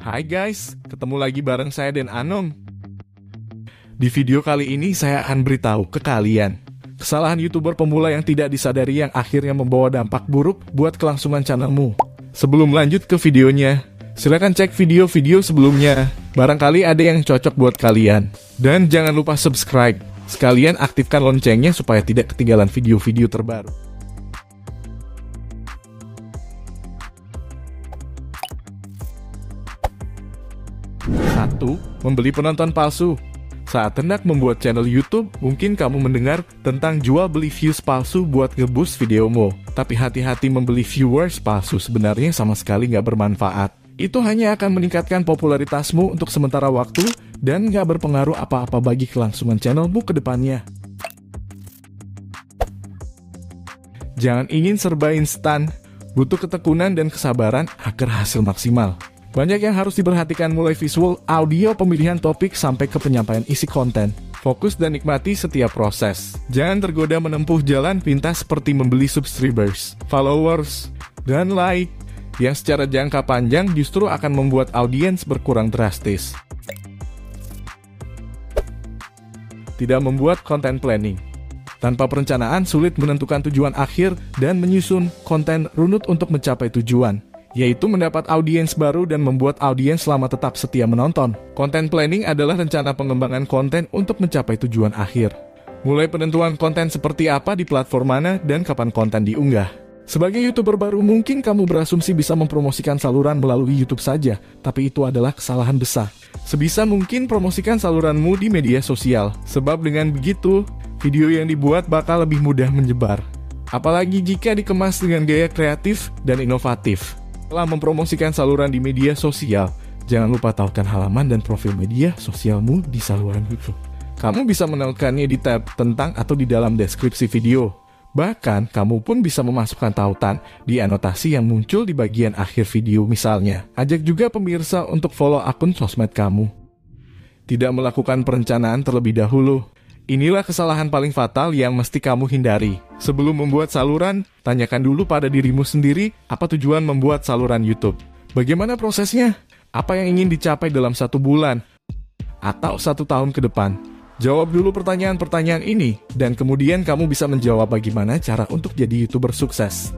Hai guys, ketemu lagi bareng saya dan Anom. Di video kali ini saya akan beritahu ke kalian kesalahan YouTuber pemula yang tidak disadari yang akhirnya membawa dampak buruk buat kelangsungan channelmu. Sebelum lanjut ke videonya, silahkan cek video-video sebelumnya. Barangkali ada yang cocok buat kalian. Dan jangan lupa subscribe. Sekalian aktifkan loncengnya supaya tidak ketinggalan video-video terbaru. 1. Membeli penonton palsu. Saat hendak membuat channel YouTube, mungkin kamu mendengar tentang jual beli views palsu buat nge-boost videomu. Tapi hati-hati, membeli viewers palsu sebenarnya sama sekali nggak bermanfaat. Itu hanya akan meningkatkan popularitasmu untuk sementara waktu dan nggak berpengaruh apa-apa bagi kelangsungan channelmu ke depannya. Jangan ingin serba instan, butuh ketekunan dan kesabaran agar hasil maksimal. Banyak yang harus diperhatikan mulai visual, audio, pemilihan topik, sampai ke penyampaian isi konten. Fokus dan nikmati setiap proses. Jangan tergoda menempuh jalan pintas seperti membeli subscribers, followers, dan like, yang secara jangka panjang justru akan membuat audiens berkurang drastis. Tidak membuat konten planning. Tanpa perencanaan, sulit menentukan tujuan akhir dan menyusun konten runut untuk mencapai tujuan, yaitu mendapat audiens baru dan membuat audiens selama tetap setia menonton. Content planning adalah rencana pengembangan konten untuk mencapai tujuan akhir. Mulai penentuan konten seperti apa, di platform mana, dan kapan konten diunggah. Sebagai YouTuber baru, mungkin kamu berasumsi bisa mempromosikan saluran melalui YouTube saja, tapi itu adalah kesalahan besar. Sebisa mungkin promosikan saluranmu di media sosial, sebab dengan begitu, video yang dibuat bakal lebih mudah menyebar. Apalagi jika dikemas dengan gaya kreatif dan inovatif. Setelah mempromosikan saluran di media sosial, jangan lupa tautkan halaman dan profil media sosialmu di saluran YouTube. Kamu bisa menemukannya di tab tentang atau di dalam deskripsi video. Bahkan, kamu pun bisa memasukkan tautan di anotasi yang muncul di bagian akhir video misalnya. Ajak juga pemirsa untuk follow akun sosmed kamu. Tidak melakukan perencanaan terlebih dahulu. Inilah kesalahan paling fatal yang mesti kamu hindari. Sebelum membuat saluran, tanyakan dulu pada dirimu sendiri apa tujuan membuat saluran YouTube. Bagaimana prosesnya? Apa yang ingin dicapai dalam 1 bulan? Atau 1 tahun ke depan? Jawab dulu pertanyaan-pertanyaan ini, dan kemudian kamu bisa menjawab bagaimana cara untuk jadi YouTuber sukses.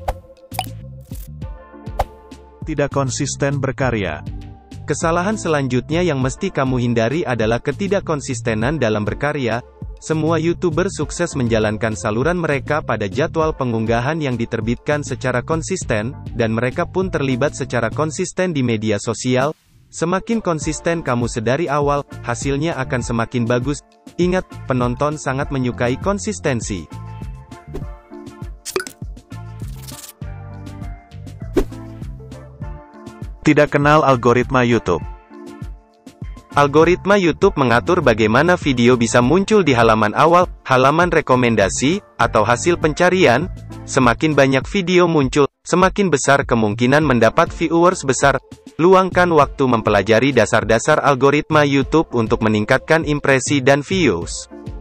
Tidak konsisten berkarya. Kesalahan selanjutnya yang mesti kamu hindari adalah ketidakkonsistenan dalam berkarya. Semua YouTuber sukses menjalankan saluran mereka pada jadwal pengunggahan yang diterbitkan secara konsisten, dan mereka pun terlibat secara konsisten di media sosial. Semakin konsisten kamu sedari awal, hasilnya akan semakin bagus. Ingat, penonton sangat menyukai konsistensi. Tidak kenal algoritma YouTube. Algoritma YouTube mengatur bagaimana video bisa muncul di halaman awal, halaman rekomendasi, atau hasil pencarian. Semakin banyak video muncul, semakin besar kemungkinan mendapat viewers besar. Luangkan waktu mempelajari dasar-dasar algoritma YouTube untuk meningkatkan impresi dan views.